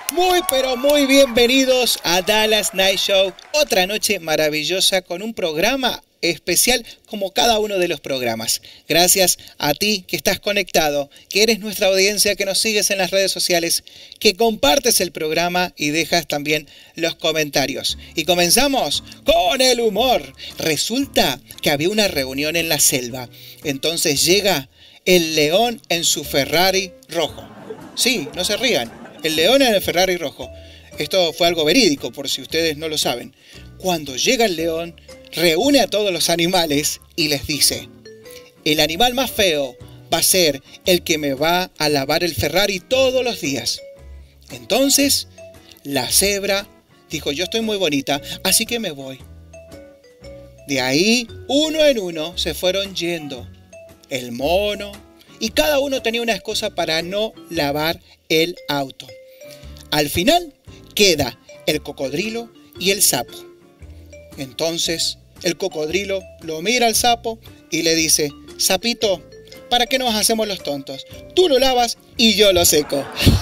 Muy pero muy bienvenidos a Dallas Night Show, otra noche maravillosa con un programa especial como cada uno de los programas. Gracias a ti que estás conectado, que eres nuestra audiencia, que nos sigues en las redes sociales, que compartes el programa y dejas también los comentarios. Y comenzamos con el humor. Resulta que había una reunión en la selva. Entonces llega el león en su Ferrari rojo. Sí, no se rían. El león en el Ferrari rojo. Esto fue algo verídico, por si ustedes no lo saben. Cuando llega el león, reúne a todos los animales y les dice: el animal más feo va a ser el que me va a lavar el Ferrari todos los días. Entonces, la cebra dijo: yo estoy muy bonita, así que me voy. De ahí, uno en uno, se fueron yendo. El mono, y cada uno tenía una excusa para no lavar el auto. Al final, queda el cocodrilo y el sapo. Entonces, el cocodrilo lo mira al sapo y le dice: sapito, ¿para qué nos hacemos los tontos? Tú lo lavas y yo lo seco.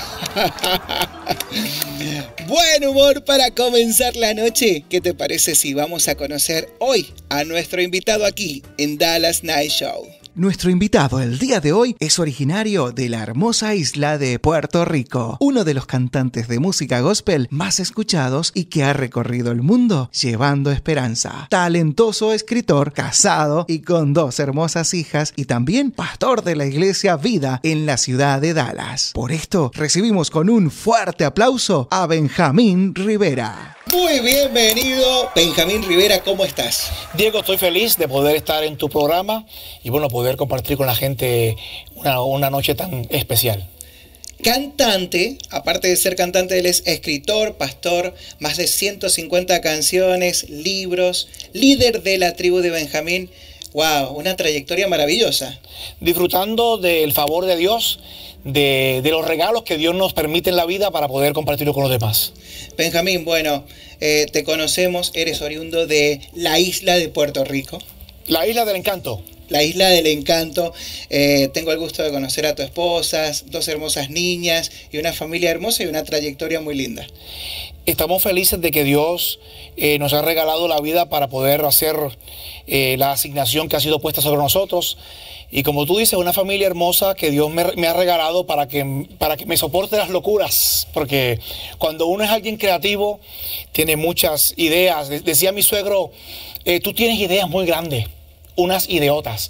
Buen humor para comenzar la noche. ¿Qué te parece si vamos a conocer hoy a nuestro invitado aquí en Dallas Night Show? Nuestro invitado el día de hoy es originario de la hermosa isla de Puerto Rico, uno de los cantantes de música gospel más escuchados y que ha recorrido el mundo llevando esperanza. Talentoso escritor, casado y con 2 hermosas hijas y también pastor de la iglesia Vida en la ciudad de Dallas. Por esto recibimos con un fuerte aplauso a Benjamín Rivera. Muy bienvenido, Benjamín Rivera, ¿cómo estás? Diego, estoy feliz de poder estar en tu programa y bueno, poder compartir con la gente una noche tan especial. Cantante, aparte de ser cantante, él es escritor, pastor, más de 150 canciones, libros, líder de la tribu de Benjamín. ¡Wow! Una trayectoria maravillosa. Disfrutando del favor de Dios, de los regalos que Dios nos permite en la vida para poder compartirlo con los demás. Benjamín, bueno, te conocemos, eres oriundo de la isla de Puerto Rico. La isla del encanto. La isla del encanto. Tengo el gusto de conocer a tu esposa, 2 hermosas niñas y una familia hermosa y una trayectoria muy linda. Estamos felices de que Dios nos ha regalado la vida para poder hacer la asignación que ha sido puesta sobre nosotros. Y como tú dices, una familia hermosa que Dios me ha regalado para que me soporte las locuras. Porque cuando uno es alguien creativo, tiene muchas ideas. Decía mi suegro, tú tienes ideas muy grandes. Unas idiotas.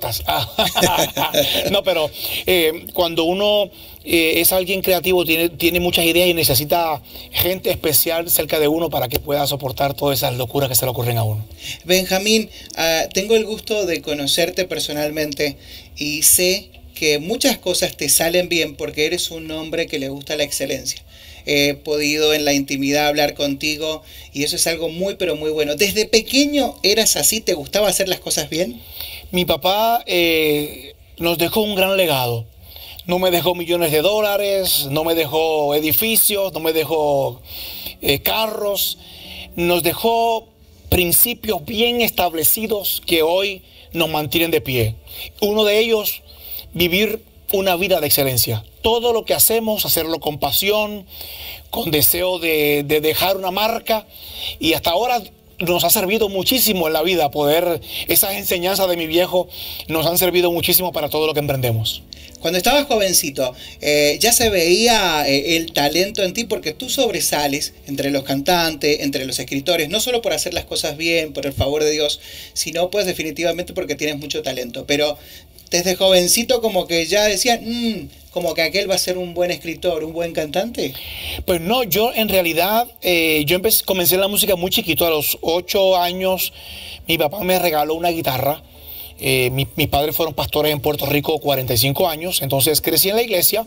No, pero cuando uno es alguien creativo, tiene muchas ideas y necesita gente especial cerca de uno para que pueda soportar todas esas locuras que se le ocurren a uno. Benjamín, tengo el gusto de conocerte personalmente y sé que muchas cosas te salen bien porque eres un hombre que le gusta la excelencia. He podido en la intimidad hablar contigo y eso es algo muy pero muy bueno. ¿Desde pequeño eras así? ¿Te gustaba hacer las cosas bien? Mi papá nos dejó un gran legado. No me dejó millones de dólares, no me dejó edificios, no me dejó carros. Nos dejó principios bien establecidos que hoy nos mantienen de pie. Uno de ellos, vivir una vida de excelencia. Todo lo que hacemos, hacerlo con pasión, con deseo de dejar una marca. Y hasta ahora nos ha servido muchísimo en la vida esas enseñanzas de mi viejo nos han servido muchísimo para todo lo que emprendemos. Cuando estabas jovencito, ya se veía el talento en ti porque tú sobresales entre los cantantes, entre los escritores, no solo por hacer las cosas bien, por el favor de Dios, sino pues definitivamente porque tienes mucho talento. Pero desde jovencito como que ya decían, como que aquel va a ser un buen escritor, un buen cantante. Pues no, yo en realidad, comencé la música muy chiquito, a los 8 años, mi papá me regaló una guitarra. Mis padres fueron pastores en Puerto Rico 45 años, entonces crecí en la iglesia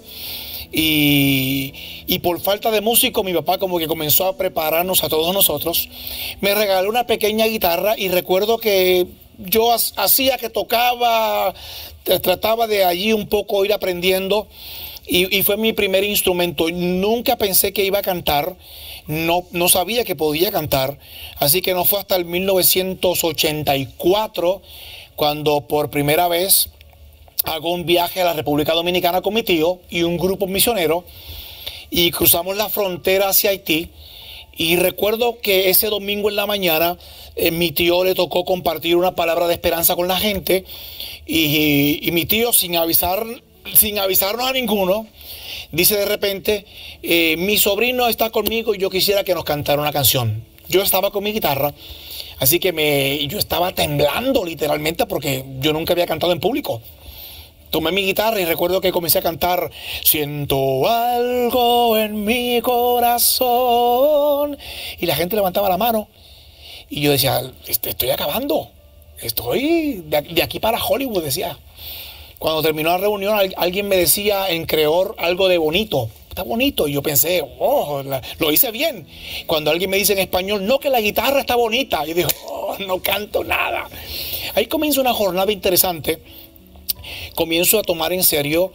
y por falta de músico mi papá como que comenzó a prepararnos a todos nosotros. Me regaló una pequeña guitarra y recuerdo que yo hacía que tocaba, trataba de allí un poco ir aprendiendo y fue mi primer instrumento. Nunca pensé que iba a cantar. No sabía que podía cantar, así que no fue hasta el 1984 cuando por primera vez hago un viaje a la República Dominicana con mi tío y un grupo misionero y cruzamos la frontera hacia Haití. Y recuerdo que ese domingo en la mañana mi tío le tocó compartir una palabra de esperanza con la gente y mi tío sin avisarnos a ninguno, dice de repente, mi sobrino está conmigo y yo quisiera que nos cantara una canción. Yo estaba con mi guitarra, así que yo estaba temblando literalmente porque yo nunca había cantado en público. Tomé mi guitarra y recuerdo que comencé a cantar: siento algo en mi corazón. Y la gente levantaba la mano. Y yo decía, estoy acabando. Estoy de aquí para Hollywood, decía. Cuando terminó la reunión, alguien me decía en creol algo de bonito. Está bonito. Y yo pensé, lo hice bien. Cuando alguien me dice en español, no, que la guitarra está bonita. Yo digo, no canto nada. Ahí comienza una jornada interesante. Comienzo a tomar en serio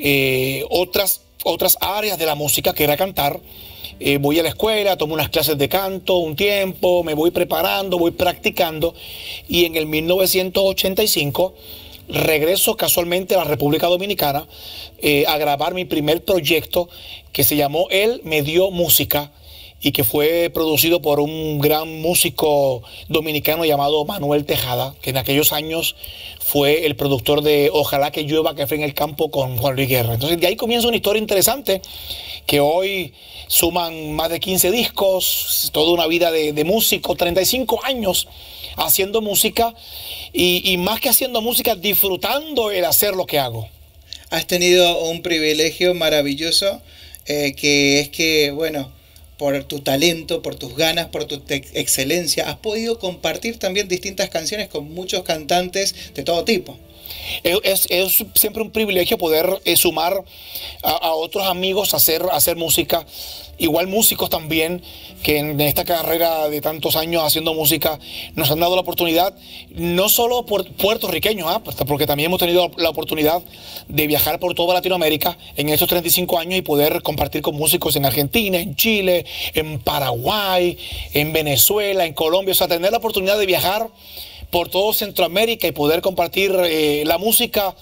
otras áreas de la música, que era cantar. Voy a la escuela, tomo unas clases de canto un tiempo, me voy preparando, voy practicando, y en el 1985 regreso casualmente a la República Dominicana a grabar mi primer proyecto, que se llamó Él me dio música, y que fue producido por un gran músico dominicano llamado Manuel Tejada, que en aquellos años fue el productor de Ojalá que llueva, que fue en el campo con Juan Luis Guerra. Entonces de ahí comienza una historia interesante, que hoy suman más de 15 discos, toda una vida de músico, 35 años haciendo música, y más que haciendo música, disfrutando el hacer lo que hago. Has tenido un privilegio maravilloso, que es que, bueno, por tu talento, por tus ganas, por tu excelencia, has podido compartir también distintas canciones con muchos cantantes de todo tipo. Es siempre un privilegio poder sumar a otros amigos a hacer música, igual músicos también, que en esta carrera de tantos años haciendo música nos han dado la oportunidad, no solo por puertorriqueños, porque también hemos tenido la oportunidad de viajar por toda Latinoamérica en estos 35 años y poder compartir con músicos en Argentina, en Chile, en Paraguay, en Venezuela, en Colombia. O sea, tener la oportunidad de viajar por todo Centroamérica y poder compartir la música,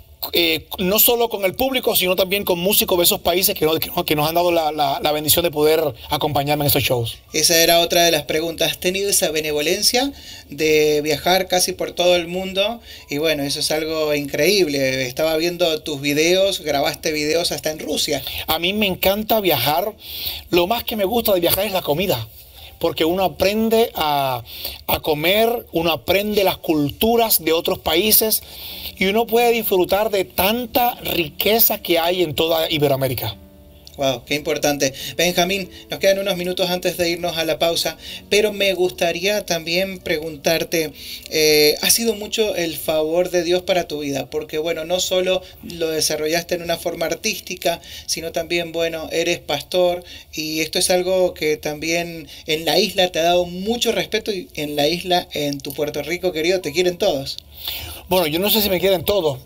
no solo con el público, sino también con músicos de esos países que nos han dado la bendición de poder acompañarme en estos shows. Esa era otra de las preguntas. ¿Has tenido esa benevolencia de viajar casi por todo el mundo? Y bueno, eso es algo increíble. Estaba viendo tus videos, grabaste videos hasta en Rusia. A mí me encanta viajar. Lo más que me gusta de viajar es la comida, porque uno aprende a comer, uno aprende las culturas de otros países y uno puede disfrutar de tanta riqueza que hay en toda Iberoamérica. Wow, qué importante. Benjamín, nos quedan unos minutos antes de irnos a la pausa, pero me gustaría también preguntarte, ¿ha sido mucho el favor de Dios para tu vida? Porque bueno, no solo lo desarrollaste en una forma artística, sino también, bueno, eres pastor, y esto es algo que también en la isla te ha dado mucho respeto, y en la isla, en tu Puerto Rico querido, te quieren todos. Bueno, yo no sé si me quieren todos,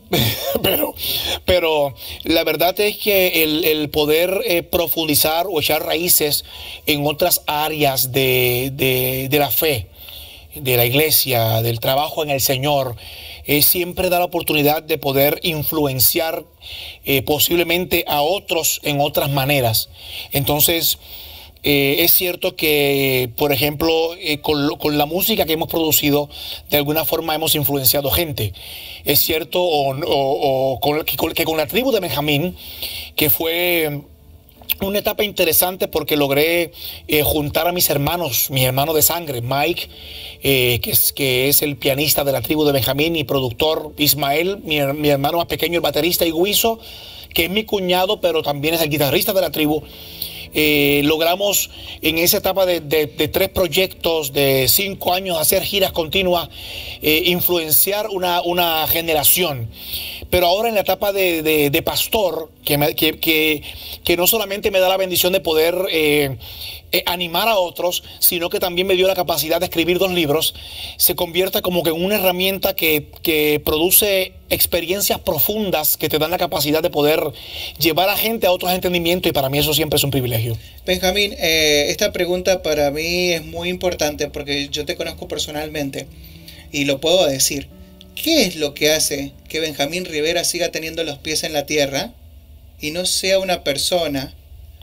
pero la verdad es que el poder profundizar o echar raíces en otras áreas de la fe, de la iglesia, del trabajo en el Señor, siempre da la oportunidad de poder influenciar posiblemente a otros en otras maneras. Entonces, es cierto que, por ejemplo, con la música que hemos producido, de alguna forma hemos influenciado gente. Es cierto que con la tribu de Benjamín, que fue una etapa interesante porque logré juntar a mis hermanos de sangre, Mike, que es el pianista de la tribu de Benjamín, y productor, Ismael, mi hermano más pequeño, el baterista, y Guiso, que es mi cuñado, pero también es el guitarrista de la tribu. Logramos en esa etapa de 3 proyectos de 5 años hacer giras continuas, influenciar una generación. Pero ahora en la etapa de pastor, que no solamente me da la bendición de poder animar a otros, sino que también me dio la capacidad de escribir 2 libros, se convierte como que en una herramienta que produce experiencias profundas que te dan la capacidad de poder llevar a gente a otros entendimientos, y para mí eso siempre es un privilegio. Benjamín, esta pregunta para mí es muy importante porque yo te conozco personalmente y lo puedo decir. ¿Qué es lo que hace que Benjamín Rivera siga teniendo los pies en la tierra y no sea una persona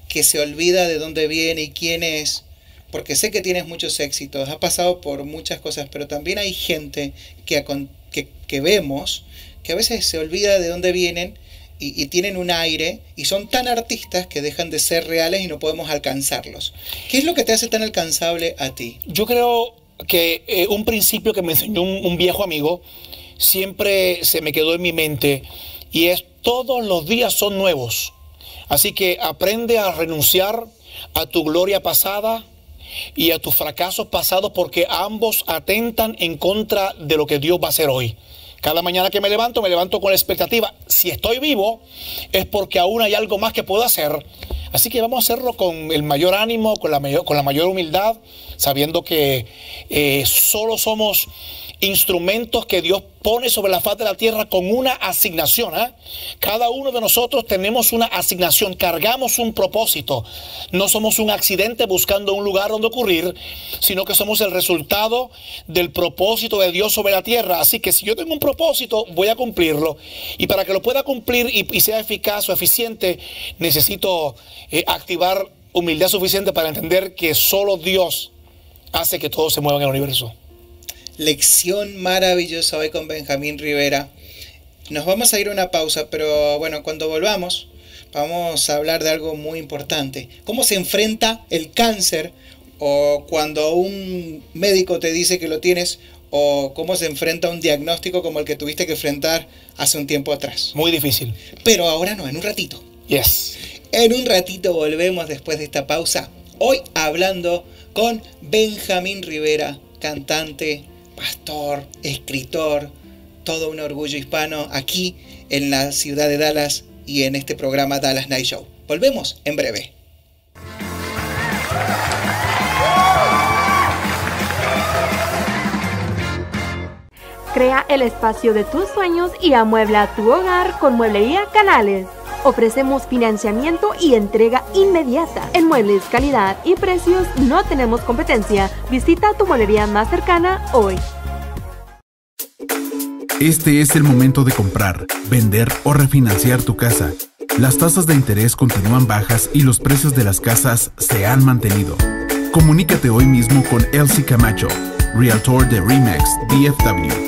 que se olvida de dónde viene y quién es. Porque sé que tienes muchos éxitos, has pasado por muchas cosas, pero también hay gente que vemos que a veces se olvida de dónde vienen y tienen un aire y son tan artistas que dejan de ser reales y no podemos alcanzarlos. ¿Qué es lo que te hace tan alcanzable a ti? Yo creo que un principio que me enseñó un viejo amigo siempre se me quedó en mi mente y es: todos los días son nuevos. Así que aprende a renunciar a tu gloria pasada y a tus fracasos pasados, porque ambos atentan en contra de lo que Dios va a hacer hoy. Cada mañana que me levanto con la expectativa: si estoy vivo es porque aún hay algo más que puedo hacer. Así que vamos a hacerlo con el mayor ánimo, con la mayor humildad, sabiendo que solo somos instrumentos que Dios pone sobre la faz de la tierra con una asignación. Cada uno de nosotros tenemos una asignación, cargamos un propósito. No somos un accidente buscando un lugar donde ocurrir, sino que somos el resultado del propósito de Dios sobre la tierra. Así que si yo tengo un propósito, voy a cumplirlo. Y para que lo pueda cumplir y sea eficaz o eficiente, necesito activar humildad suficiente para entender que solo Dios hace que todo se mueva en el universo. Lección maravillosa hoy con Benjamín Rivera. Nos vamos a ir a una pausa, pero bueno, cuando volvamos vamos a hablar de algo muy importante. ¿Cómo se enfrenta el cáncer? O cuando un médico te dice que lo tienes, o cómo se enfrenta un diagnóstico como el que tuviste que enfrentar hace un tiempo atrás. Muy difícil. Pero ahora no, en un ratito. Yes. En un ratito volvemos después de esta pausa. Hoy hablando con Benjamín Rivera, cantante, pastor, escritor, todo un orgullo hispano aquí en la ciudad de Dallas y en este programa Dallas Night Show. Volvemos en breve. Crea el espacio de tus sueños y amuebla tu hogar con Mueblería Canales. Ofrecemos financiamiento y entrega inmediata. En muebles, calidad y precios no tenemos competencia. Visita tu mueblería más cercana hoy. Este es el momento de comprar, vender o refinanciar tu casa. Las tasas de interés continúan bajas y los precios de las casas se han mantenido. Comunícate hoy mismo con Elsie Camacho, Realtor de RE/MAX DFW.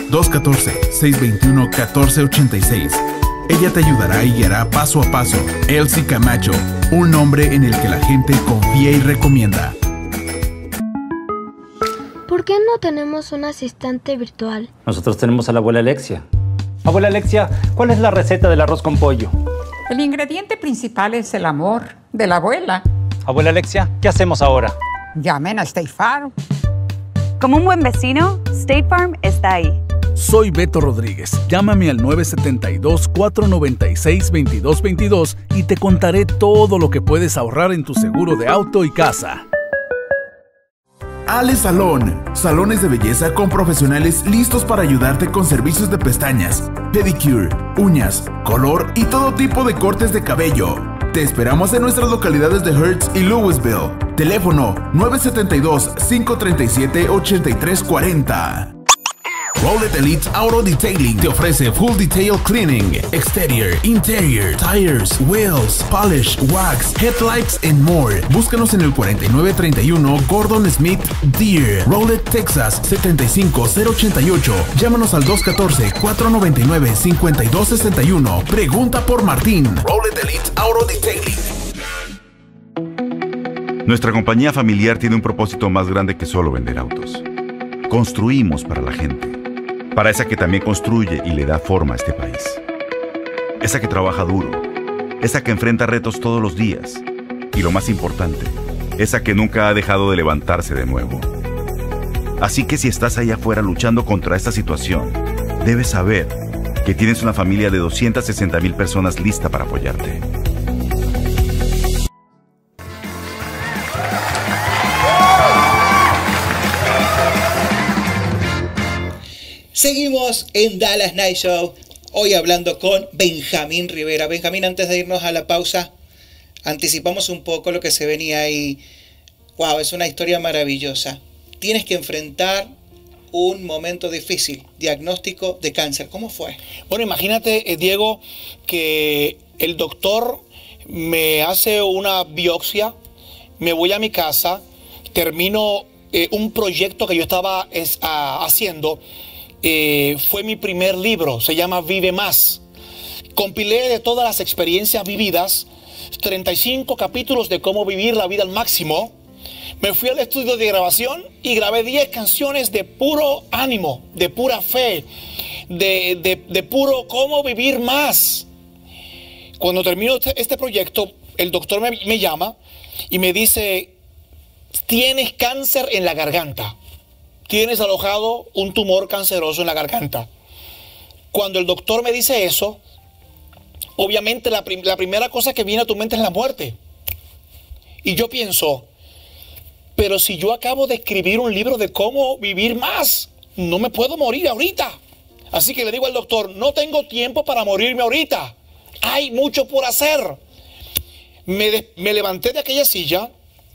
214-621-1486. Ella te ayudará y guiará paso a paso. Elsie Camacho, un nombre en el que la gente confía y recomienda. ¿Por qué no tenemos un asistente virtual? Nosotros tenemos a la abuela Alexia. Abuela Alexia, ¿cuál es la receta del arroz con pollo? El ingrediente principal es el amor de la abuela. Abuela Alexia, ¿qué hacemos ahora? Llamen a State Farm. Como un buen vecino, State Farm está ahí. Soy Beto Rodríguez. Llámame al 972-496-2222 y te contaré todo lo que puedes ahorrar en tu seguro de auto y casa. Ale Salón. Salones de belleza con profesionales listos para ayudarte con servicios de pestañas, pedicure, uñas, color y todo tipo de cortes de cabello. Te esperamos en nuestras localidades de Hertz y Louisville. Teléfono 972-537-8340. Rowlett Elite Auto Detailing te ofrece full detail cleaning, exterior, interior, tires, wheels, polish, wax, headlights and more. Búscanos en el 4931 Gordon Smith Deere, Rowlett, Texas 75088. Llámanos al 214-499-5261. Pregunta por Martín. Rowlett Elite Auto Detailing. Nuestra compañía familiar tiene un propósito más grande que solo vender autos. Construimos para la gente. Para esa que también construye y le da forma a este país. Esa que trabaja duro. Esa que enfrenta retos todos los días. Y lo más importante, esa que nunca ha dejado de levantarse de nuevo. Así que si estás allá afuera luchando contra esta situación, debes saber que tienes una familia de 260,000 personas lista para apoyarte. Seguimos en Dallas Night Show, hoy hablando con Benjamín Rivera. Benjamín, antes de irnos a la pausa, anticipamos un poco lo que se venía ahí. Wow, es una historia maravillosa. Tienes que enfrentar un momento difícil, diagnóstico de cáncer. ¿Cómo fue? Bueno, imagínate, Diego, que el doctor me hace una biopsia, me voy a mi casa, termino un proyecto que yo estaba haciendo. Fue mi primer libro, se llama Vive Más. Compilé de todas las experiencias vividas, 35 capítulos de cómo vivir la vida al máximo. Me fui al estudio de grabación y grabé 10 canciones de puro ánimo, de pura fe, de puro cómo vivir más. Cuando termino este proyecto, el doctor me llama y me dice: tienes cáncer en la garganta, tienes alojado un tumor canceroso en la garganta. Cuando el doctor me dice eso, obviamente la primera cosa que viene a tu mente es la muerte. Y yo pienso, pero si yo acabo de escribir un libro de cómo vivir más, no me puedo morir ahorita. Así que le digo al doctor, no tengo tiempo para morirme ahorita. Hay mucho por hacer. Me levanté de aquella silla.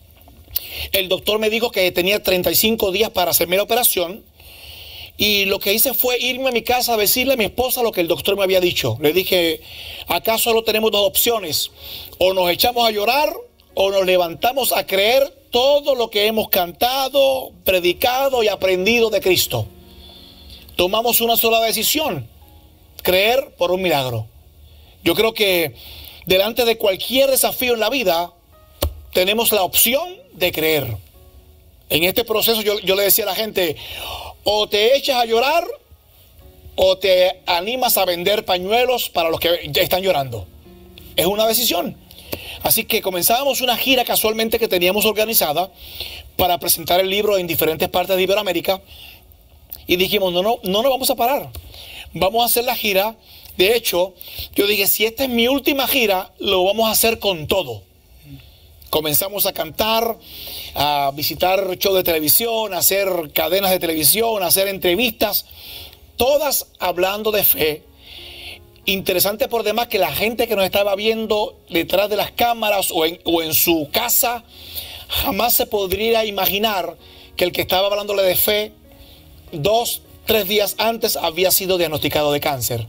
El doctor me dijo que tenía 35 días para hacerme la operación. Y lo que hice fue irme a mi casa a decirle a mi esposa lo que el doctor me había dicho. Le dije, acá solo tenemos dos opciones. O nos echamos a llorar o nos levantamos a creer todo lo que hemos cantado, predicado y aprendido de Cristo. Tomamos una sola decisión: creer por un milagro. Yo creo que delante de cualquier desafío en la vida tenemos la opción de creer. En este proceso yo le decía a la gente, o te echas a llorar o te animas a vender pañuelos para los que ya están llorando. Es una decisión. Así que comenzábamos una gira casualmente que teníamos organizada para presentar el libro en diferentes partes de Iberoamérica. Y dijimos, no nos vamos a parar. Vamos a hacer la gira. De hecho, yo dije, si esta es mi última gira, lo vamos a hacer con todo. Comenzamos a cantar, a visitar shows de televisión, a hacer cadenas de televisión, a hacer entrevistas, todas hablando de fe. Interesante por demás que la gente que nos estaba viendo detrás de las cámaras o en su casa, jamás se podría imaginar que el que estaba hablándole de fe 2, 3 días antes había sido diagnosticado de cáncer.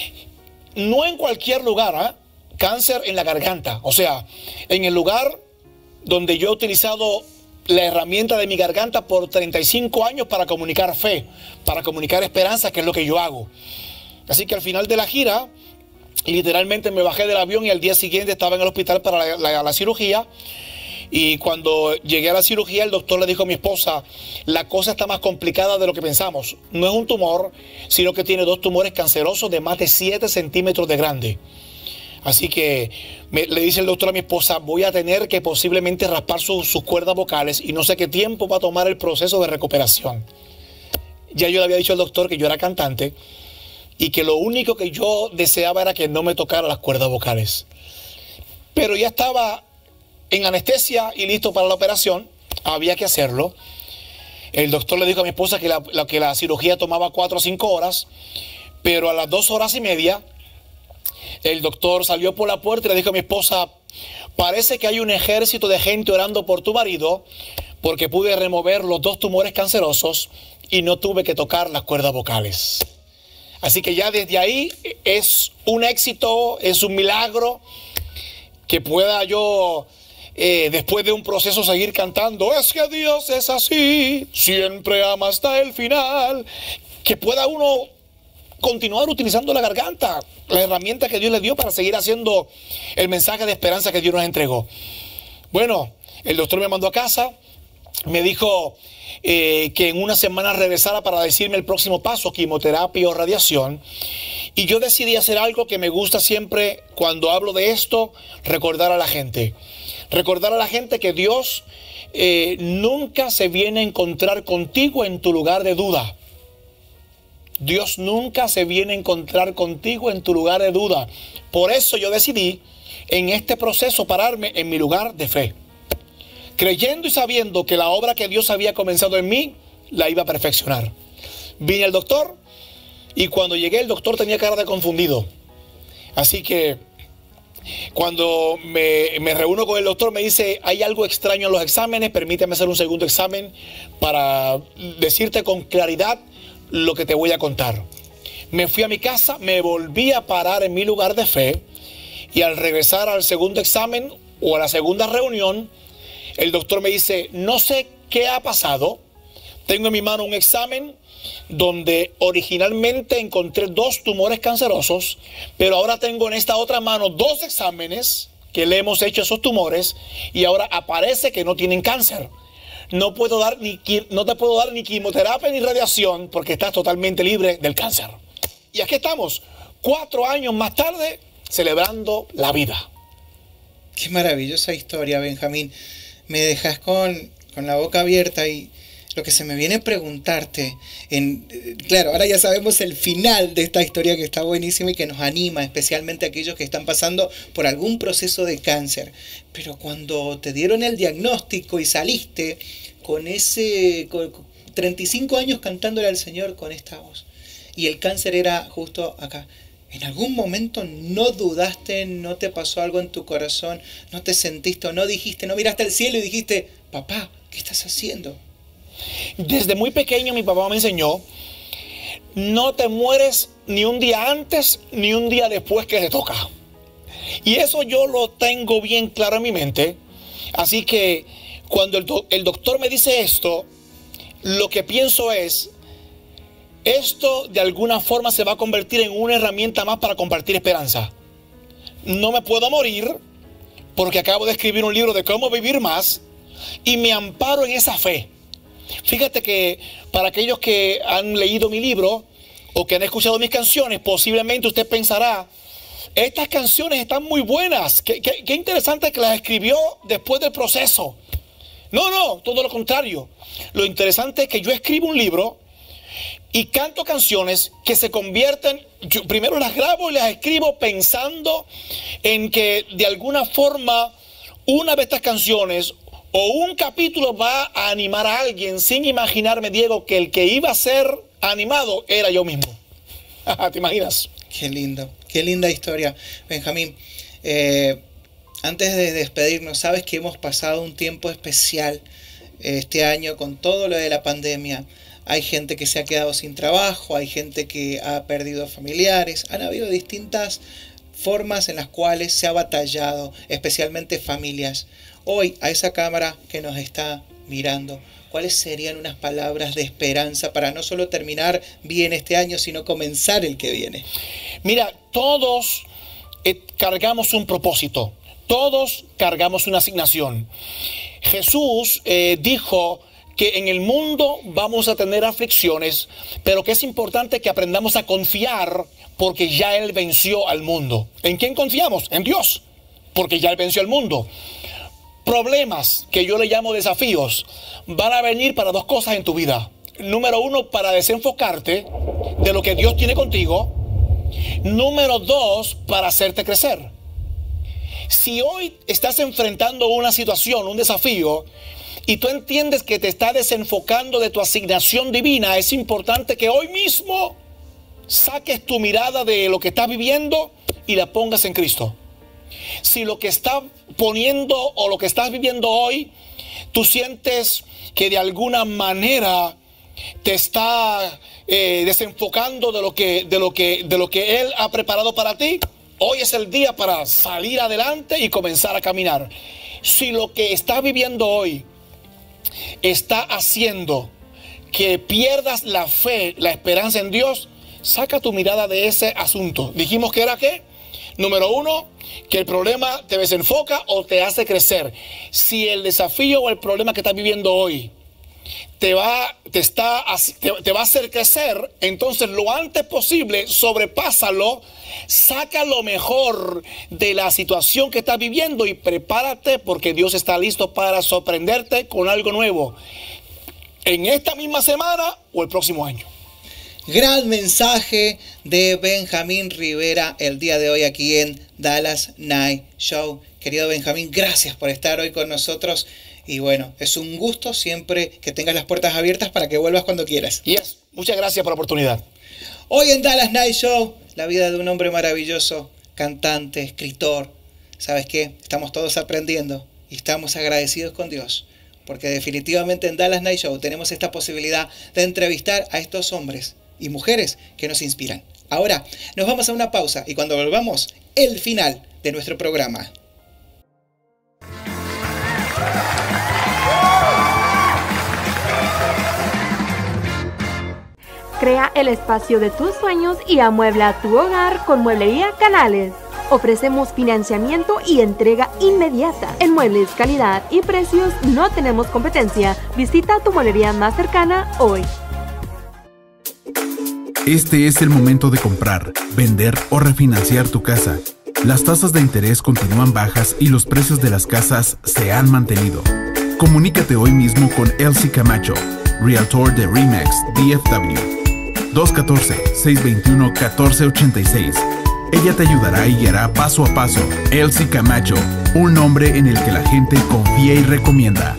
No en cualquier lugar, cáncer en la garganta. O sea, en el lugar donde yo he utilizado la herramienta de mi garganta por 35 años para comunicar fe, para comunicar esperanza, que es lo que yo hago. Así que al final de la gira, literalmente me bajé del avión y al día siguiente estaba en el hospital para la cirugía. Y cuando llegué a la cirugía, el doctor le dijo a mi esposa, la cosa está más complicada de lo que pensamos. No es un tumor, sino que tiene 2 tumores cancerosos de más de 7 centímetros de grande. Así que le dice el doctor a mi esposa, voy a tener que posiblemente raspar sus cuerdas vocales y no sé qué tiempo va a tomar el proceso de recuperación. Ya yo le había dicho al doctor que yo era cantante y que lo único que yo deseaba era que no me tocara las cuerdas vocales. Pero ya estaba en anestesia y listo para la operación, había que hacerlo. El doctor le dijo a mi esposa que la cirugía tomaba 4 o 5 horas, pero a las 2 horas y media, el doctor salió por la puerta y le dijo a mi esposa, parece que hay un ejército de gente orando por tu marido, porque pude remover los 2 tumores cancerosos y no tuve que tocar las cuerdas vocales. Así que ya desde ahí es un éxito, es un milagro que pueda yo, después de un proceso, seguir cantando, es que Dios es así, siempre ama hasta el final, que pueda uno continuar utilizando la garganta, la herramienta que Dios le dio para seguir haciendo el mensaje de esperanza que Dios nos entregó. Bueno, el doctor me mandó a casa, me dijo que en una semana regresara para decirme el próximo paso, quimioterapia o radiación. Y yo decidí hacer algo que me gusta siempre cuando hablo de esto, recordar a la gente. Recordar a la gente que Dios nunca se viene a encontrar contigo en tu lugar de duda. Dios nunca se viene a encontrar contigo en tu lugar de duda. Por eso yo decidí en este proceso pararme en mi lugar de fe, creyendo y sabiendo que la obra que Dios había comenzado en mí la iba a perfeccionar. Vine al doctor y cuando llegué el doctor tenía cara de confundido. Así que cuando me reúno con el doctor me dice, hay algo extraño en los exámenes, permíteme hacer un segundo examen para decirte con claridad lo que te voy a contar. Me fui a mi casa, me volví a parar en mi lugar de fe Y al regresar al segundo examen o a la segunda reunión, el doctor me dice, no sé qué ha pasado. Tengo en mi mano un examen donde originalmente encontré 2 tumores cancerosos, pero ahora tengo en esta otra mano 2 exámenes que le hemos hecho a esos tumores y ahora aparece que no tienen cáncer. No te puedo dar ni quimioterapia ni radiación porque estás totalmente libre del cáncer. Y aquí estamos, 4 años más tarde, celebrando la vida. Qué maravillosa historia, Benjamín. Me dejas con la boca abierta y lo que se me viene a preguntarte, claro, ahora ya sabemos el final de esta historia que está buenísima y que nos anima, especialmente a aquellos que están pasando por algún proceso de cáncer. Pero cuando te dieron el diagnóstico y saliste con 35 años cantándole al Señor con esta voz, y el cáncer era justo acá, ¿en algún momento no dudaste, no te pasó algo en tu corazón, no te sentiste o no dijiste, no miraste al cielo y dijiste, papá, ¿qué estás haciendo? Desde muy pequeño mi papá me enseñó, no te mueres ni un día antes ni un día después que te toca. Y eso yo lo tengo bien claro en mi mente. Así que cuando el doctor me dice esto, lo que pienso es, esto de alguna forma se va a convertir en una herramienta más para compartir esperanza. No me puedo morir porque acabo de escribir un libro de cómo vivir más y me amparo en esa fe. Fíjate que para aquellos que han leído mi libro o que han escuchado mis canciones, posiblemente usted pensará, estas canciones están muy buenas, qué interesante que las escribió después del proceso. No, todo lo contrario. Lo interesante es que yo escribo un libro y canto canciones que se convierten, yo primero las grabo y las escribo pensando en que de alguna forma una de estas canciones o un capítulo va a animar a alguien sin imaginarme, Diego, que el que iba a ser animado era yo mismo. ¿Te imaginas? Qué lindo, qué linda historia, Benjamín. Antes de despedirnos, sabes que hemos pasado un tiempo especial este año con todo lo de la pandemia. Hay gente que se ha quedado sin trabajo, hay gente que ha perdido familiares, han habido distintas formas en las cuales se ha batallado, especialmente familias. Hoy, a esa cámara que nos está mirando, ¿cuáles serían unas palabras de esperanza para no solo terminar bien este año, sino comenzar el que viene? Mira, todos cargamos un propósito, todos cargamos una asignación. Jesús dijo que en el mundo vamos a tener aflicciones, pero que es importante que aprendamos a confiar porque ya Él venció al mundo. ¿En quién confiamos? En Dios, porque ya Él venció al mundo. Problemas, que yo le llamo desafíos, van a venir para 2 cosas en tu vida. Número 1, para desenfocarte de lo que Dios tiene contigo. Número 2, para hacerte crecer. Si hoy estás enfrentando una situación, un desafío, y tú entiendes que te está desenfocando de tu asignación divina, es importante que hoy mismo saques tu mirada de lo que estás viviendo y la pongas en Cristo. Si lo que estás poniendo o lo que estás viviendo hoy, tú sientes que de alguna manera te está desenfocando de lo que Él ha preparado para ti, hoy es el día para salir adelante y comenzar a caminar. Si lo que estás viviendo hoy está haciendo que pierdas la fe, la esperanza en Dios, saca tu mirada de ese asunto. Dijimos que era ¿qué? Número 1, que el problema te desenfoca o te hace crecer. Si el desafío o el problema que estás viviendo hoy te va a hacer crecer, entonces lo antes posible sobrepásalo, saca lo mejor de la situación que estás viviendo y prepárate porque Dios está listo para sorprenderte con algo nuevo en esta misma semana o el próximo año. Gran mensaje de Benjamín Rivera el día de hoy aquí en Dallas Night Show. Querido Benjamín, gracias por estar hoy con nosotros. Y bueno, es un gusto siempre que tengas las puertas abiertas para que vuelvas cuando quieras. Yes, muchas gracias por la oportunidad. Hoy en Dallas Night Show, la vida de un hombre maravilloso, cantante, escritor. ¿Sabes qué? Estamos todos aprendiendo y estamos agradecidos con Dios. Porque definitivamente en Dallas Night Show tenemos esta posibilidad de entrevistar a estos hombres y mujeres que nos inspiran. Ahora nos vamos a una pausa y cuando volvamos, el final de nuestro programa. Crea el espacio de tus sueños y amuebla tu hogar con Mueblería Canales. Ofrecemos financiamiento y entrega inmediata. En muebles, calidad y precios no tenemos competencia. Visita tu mueblería más cercana hoy. Este es el momento de comprar, vender o refinanciar tu casa. Las tasas de interés continúan bajas y los precios de las casas se han mantenido. Comunícate hoy mismo con Elsie Camacho, Realtor de RE/MAX DFW. 214-621-1486. Ella te ayudará y guiará paso a paso. Elsie Camacho, un nombre en el que la gente confía y recomienda.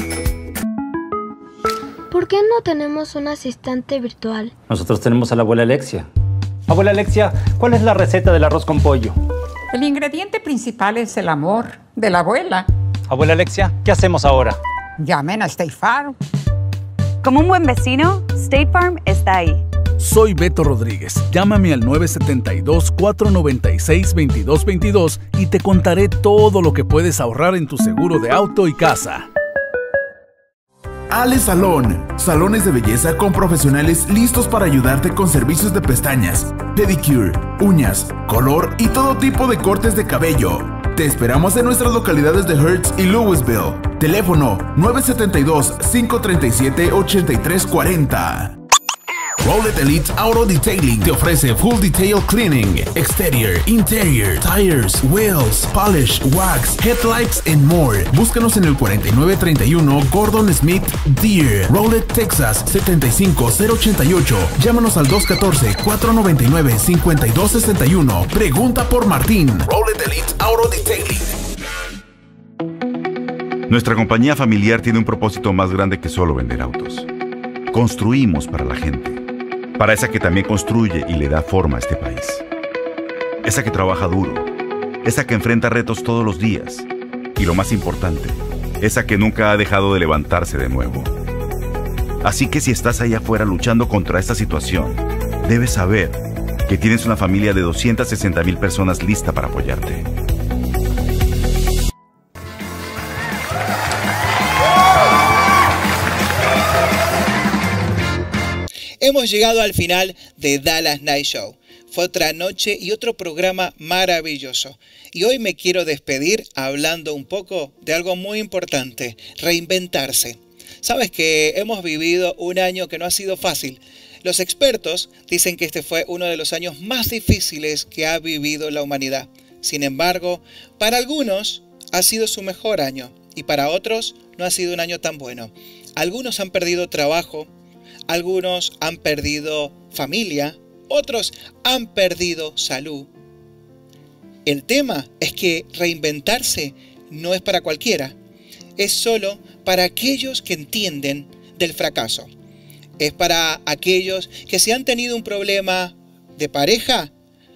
¿Por qué no tenemos un asistente virtual? Nosotros tenemos a la abuela Alexia. Abuela Alexia, ¿cuál es la receta del arroz con pollo? El ingrediente principal es el amor de la abuela. Abuela Alexia, ¿qué hacemos ahora? Llamen a State Farm. Como un buen vecino, State Farm está ahí. Soy Beto Rodríguez. Llámame al 972-496-2222 y te contaré todo lo que puedes ahorrar en tu seguro de auto y casa. Ale Salón. Salones de belleza con profesionales listos para ayudarte con servicios de pestañas, pedicure, uñas, color y todo tipo de cortes de cabello. Te esperamos en nuestras localidades de Hertz y Louisville. Teléfono 972-537-8340. Rowlett Elite Auto Detailing te ofrece full detail cleaning, exterior, interior, tires, wheels, polish, wax, headlights and more. Búscanos en el 4931 Gordon Smith Deere, Rowlett, Texas 75088. Llámanos al 214-499-5261. Pregunta por Martín. Rowlett Elite Auto Detailing. Nuestra compañía familiar tiene un propósito más grande que solo vender autos. Construimos para la gente. Para esa que también construye y le da forma a este país. Esa que trabaja duro. Esa que enfrenta retos todos los días. Y lo más importante, esa que nunca ha dejado de levantarse de nuevo. Así que si estás allá afuera luchando contra esta situación, debes saber que tienes una familia de 260,000 personas lista para apoyarte. Hemos llegado al final de Dallas Night Show. Fue otra noche y otro programa maravilloso. Y hoy me quiero despedir hablando un poco de algo muy importante, reinventarse. Sabes que hemos vivido un año que no ha sido fácil. Los expertos dicen que este fue uno de los años más difíciles que ha vivido la humanidad. Sin embargo, para algunos ha sido su mejor año y para otros no ha sido un año tan bueno. Algunos han perdido trabajo. Algunos han perdido familia, otros han perdido salud. El tema es que reinventarse no es para cualquiera, es solo para aquellos que entienden del fracaso. Es para aquellos que si han tenido un problema de pareja,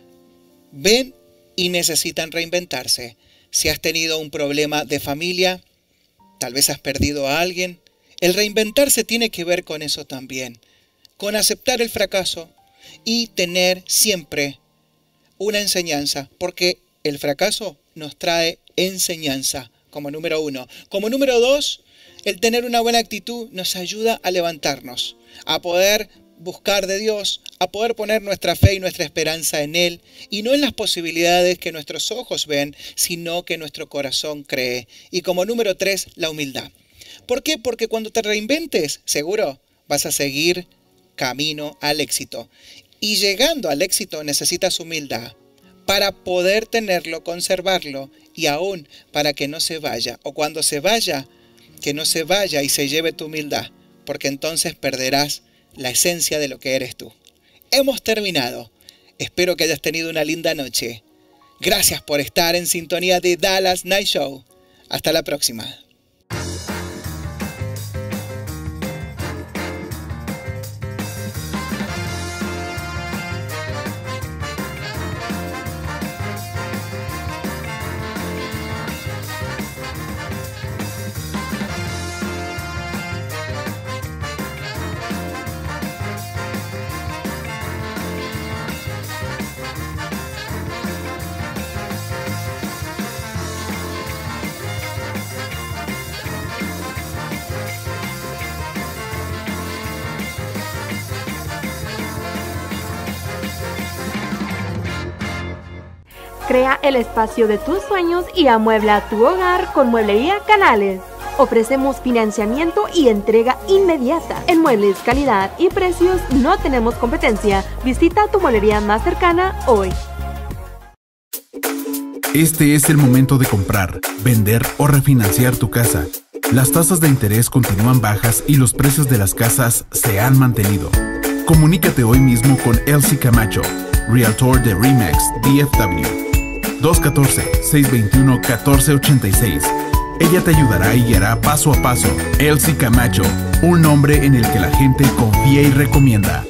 ven y necesitan reinventarse. Si has tenido un problema de familia, tal vez has perdido a alguien. El reinventarse tiene que ver con eso también, con aceptar el fracaso y tener siempre una enseñanza, porque el fracaso nos trae enseñanza como número uno. Como número dos, el tener una buena actitud nos ayuda a levantarnos, a poder buscar de Dios, a poder poner nuestra fe y nuestra esperanza en Él y no en las posibilidades que nuestros ojos ven, sino que nuestro corazón cree. Y como número tres, la humildad. ¿Por qué? Porque cuando te reinventes, seguro vas a seguir camino al éxito. Y llegando al éxito necesitas humildad para poder tenerlo, conservarlo y aún para que no se vaya. O cuando se vaya, que no se vaya y se lleve tu humildad, porque entonces perderás la esencia de lo que eres tú. Hemos terminado. Espero que hayas tenido una linda noche. Gracias por estar en sintonía de Dallas Night Show. Hasta la próxima. Crea el espacio de tus sueños y amuebla tu hogar con Mueblería Canales. Ofrecemos financiamiento y entrega inmediata. En muebles, calidad y precios no tenemos competencia. Visita tu mueblería más cercana hoy. Este es el momento de comprar, vender o refinanciar tu casa. Las tasas de interés continúan bajas y los precios de las casas se han mantenido. Comunícate hoy mismo con Elsie Camacho, Realtor de RE/MAX DFW. 214-621-1486. Ella te ayudará y guiará paso a paso. Elsie Camacho, un nombre en el que la gente confía y recomienda.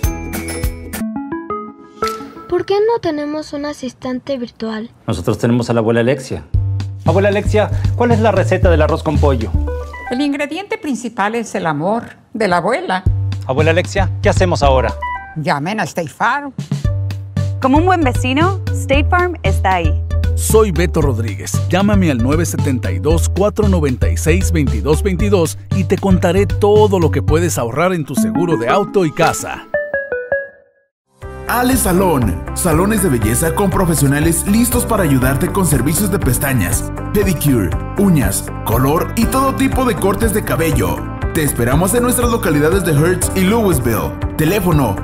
¿Por qué no tenemos un asistente virtual? Nosotros tenemos a la abuela Alexia. Abuela Alexia, ¿cuál es la receta del arroz con pollo? El ingrediente principal es el amor de la abuela. Abuela Alexia, ¿qué hacemos ahora? Llamen a State Farm. Como un buen vecino, State Farm está ahí. Soy Beto Rodríguez. Llámame al 972-496-2222 y te contaré todo lo que puedes ahorrar en tu seguro de auto y casa. Ale Salón, salones de belleza con profesionales listos para ayudarte con servicios de pestañas, pedicure, uñas, color y todo tipo de cortes de cabello. Te esperamos en nuestras localidades de Hertz y Louisville. Teléfono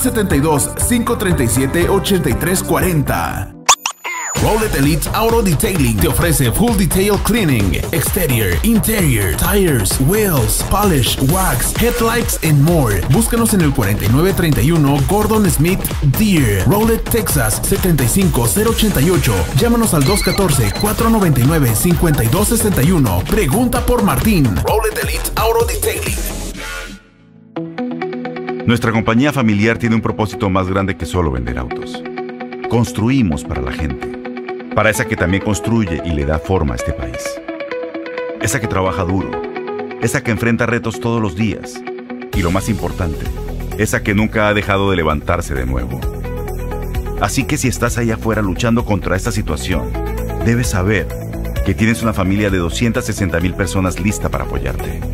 972-537-8340. Rowlett Elite Auto Detailing te ofrece full detail cleaning, exterior, interior, tires, wheels, polish, wax, headlights and more. Búscanos en el 4931 Gordon Smith Deere, Rowlett, Texas 75088. Llámanos al 214-499-5261. Pregunta por Martín. Rowlett Elite Auto Detailing. Nuestra compañía familiar tiene un propósito más grande que solo vender autos. Construimos para la gente. Para esa que también construye y le da forma a este país. Esa que trabaja duro. Esa que enfrenta retos todos los días. Y lo más importante, esa que nunca ha dejado de levantarse de nuevo. Así que si estás ahí afuera luchando contra esta situación, debes saber que tienes una familia de 260,000 personas lista para apoyarte.